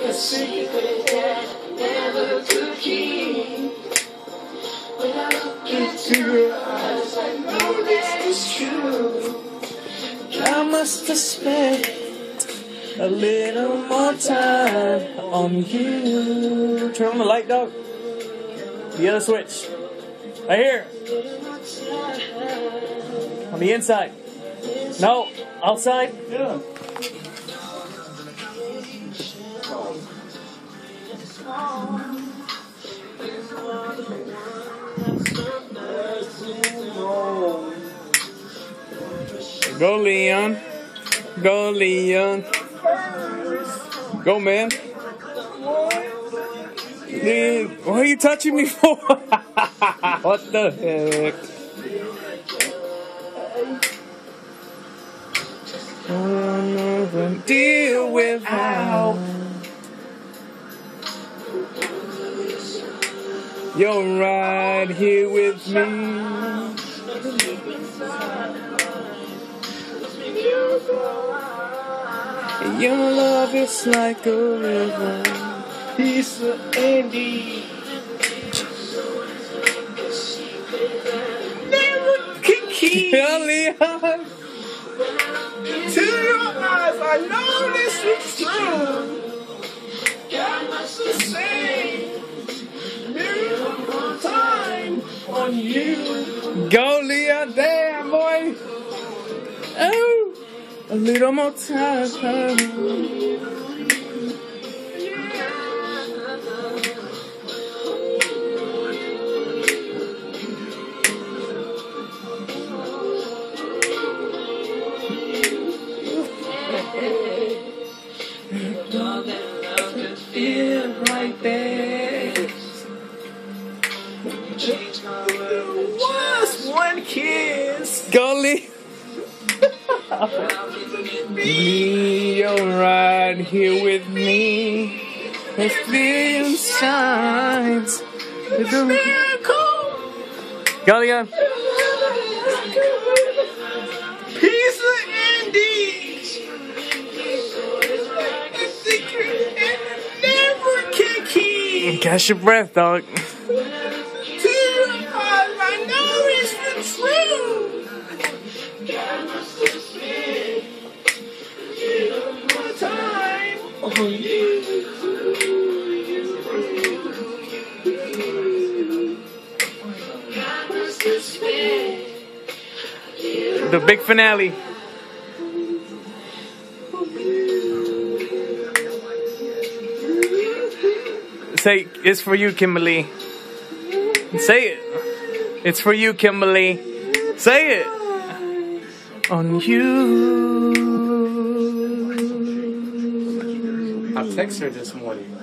a secret that never could keep. When I look into your eyes, I know that it's true. I must have spent a little more time on you. Turn on the light, dog. The other switch. Right here. On the inside. No, outside. Yeah. Go, Leon. Go, Leon. Go, man. Dude, what are you touching me for? What the heck? Deal without. You're right here with me. Your love is like a river. Piece of Andy. Never can keep. Leon. To your eyes, I know this is true. God must have saved miracle time on you. Go, Leon, damn boy. Oh, a little more time. All that love could feel right there. You changed my world. Was one kiss. Golly. You're right here with me. There's million signs. It's a miracle. Golly on. Piece of Andy. Catch your breath, dog. I know it's the truth. God must have spent a little more time on you. God must have spent the big finale. Say, it's for you, Kimberly. Say it. It's for you, Kimberly. Say it. On you. I texted her this morning.